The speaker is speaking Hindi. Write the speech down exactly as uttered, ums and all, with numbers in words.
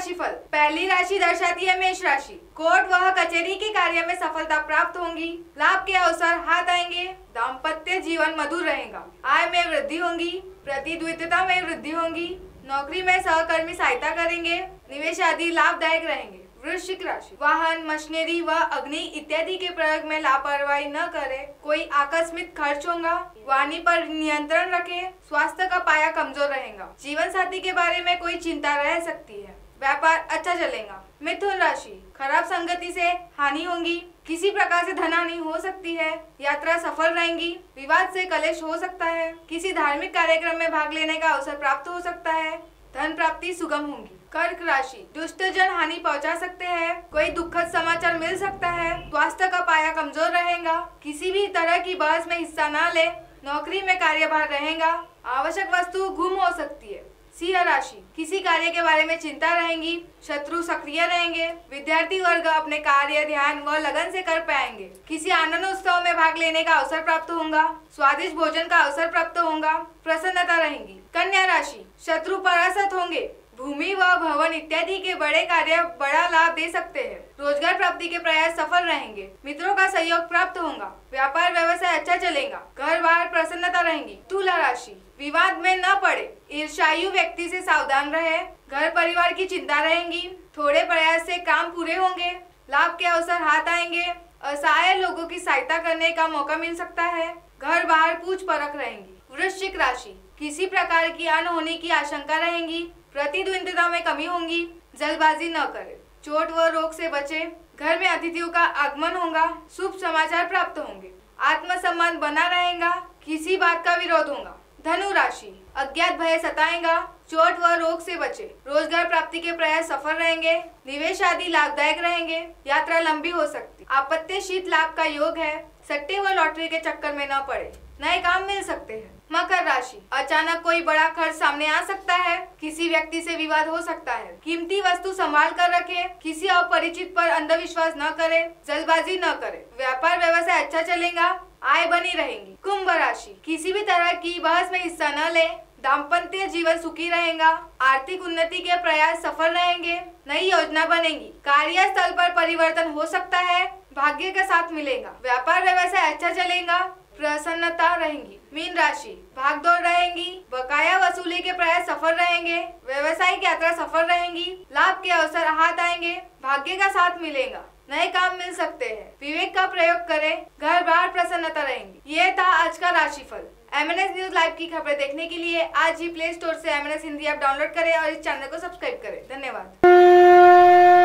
राशिफल। पहली राशि दर्शाती है मेष राशि। कोर्ट व कचहरी के कार्य में सफलता प्राप्त होंगी। लाभ के अवसर हाथ आएंगे। दाम्पत्य जीवन मधुर रहेगा। आय में वृद्धि होगी। प्रतिद्वंद्विता में वृद्धि होगी। नौकरी में सहकर्मी सहायता करेंगे। निवेश आदि लाभदायक रहेंगे। वृश्चिक राशि। वाहन, मशीनरी व अग्नि इत्यादि के प्रयोग में लापरवाही न करें। कोई आकस्मिक खर्च होगा। वाणी पर नियंत्रण रखें। स्वास्थ्य का पाया कमजोर रहेगा। जीवन साथी के बारे में कोई चिंता रह सकती है। व्यापार अच्छा चलेगा। मिथुन राशि। खराब संगति से हानि होगी। किसी प्रकार से धन हानि हो सकती है। यात्रा सफल रहेंगी। विवाद से कलेश हो सकता है। किसी धार्मिक कार्यक्रम में भाग लेने का अवसर प्राप्त हो सकता है। धन प्राप्ति सुगम होगी। कर्क राशि। दुष्ट जन हानि पहुंचा सकते हैं। कोई दुखद समाचार मिल सकता है। स्वास्थ्य का पाया कमजोर रहेगा। किसी भी तरह की बहस में हिस्सा न ले। नौकरी में कार्यभार रहेगा। आवश्यक वस्तु गुम हो सकती है। सिंह राशि। किसी कार्य के बारे में चिंता रहेगी। शत्रु सक्रिय रहेंगे। विद्यार्थी वर्ग अपने कार्य ध्यान व लगन से कर पाएंगे। किसी आनंद उत्सव में भाग लेने का अवसर प्राप्त होगा। स्वादिष्ट भोजन का अवसर प्राप्त होगा। प्रसन्नता रहेगी। कन्या राशि। शत्रु परास्त होंगे। भूमि व भवन इत्यादि के बड़े कार्य बड़ा लाभ दे सकते हैं। रोजगार प्राप्ति के प्रयास सफल रहेंगे। मित्रों का सहयोग प्राप्त होगा। व्यापार व्यवसाय अच्छा चलेगा। घर बार प्रसन्नता रहेगी। तुला राशि। विवाद में न पड़े। ईर्ष्यायु व्यक्ति से सावधान रहे। घर परिवार की चिंता रहेगी। थोड़े प्रयास से काम पूरे होंगे। लाभ के अवसर हाथ आएंगे। असहाय लोगों की सहायता करने का मौका मिल सकता है। घर बाहर पूछ परख रहेंगी। वृश्चिक राशि। किसी प्रकार की अनहोनी की आशंका रहेगी। प्रतिद्वंद्विता में कमी होगी। जल्दबाजी न करें। चोट व रोग से बचे। घर में अतिथियों का आगमन होगा। शुभ समाचार प्राप्त होंगे। आत्मसम्मान बना रहेगा। किसी बात का विरोध होगा। धनु राशि। अज्ञात भय सताएगा। चोट व रोग से बचे। रोजगार प्राप्ति के प्रयास सफल रहेंगे। निवेश आदि लाभदायक रहेंगे। यात्रा लंबी हो सकती। अप्रत्याशित लाभ का योग है। सट्टे व लॉटरी के चक्कर में न पड़े। नए काम मिल सकते हैं। मकर राशि। अचानक कोई बड़ा खर्च सामने आ सकता है। किसी व्यक्ति से विवाद हो सकता है। कीमती वस्तु संभाल कर रखें। किसी अपरिचित पर अंधविश्वास न करें। जल्दबाजी न करें। व्यापार व्यवसाय अच्छा चलेगा। आय बनी रहेगी। कुंभ राशि। किसी भी तरह की बहस में हिस्सा न ले। दाम्पत्य जीवन सुखी रहेगा। आर्थिक उन्नति के प्रयास सफल रहेंगे। नई योजना बनेगी। कार्यस्थल पर परिवर्तन हो सकता है। भाग्य का साथ मिलेगा। व्यापार व्यवसाय अच्छा चलेगा। प्रसन्नता रहेगी। मीन राशि। भाग दौड़ रहेंगी। बकाया वसूली के प्रयास सफल रहेंगे। व्यवसायिक यात्रा सफल रहेंगी। लाभ के अवसर हाथ आएंगे। भाग्य का साथ मिलेगा। नए काम मिल सकते हैं। विवेक का प्रयोग करें। घर बाहर प्रसन्नता रहेंगी। ये था आज का राशिफल। M N S news live की खबरें देखने के लिए आज ही प्ले स्टोर से M N S Hindi app download करें और इस चैनल को सब्सक्राइब करें। धन्यवाद।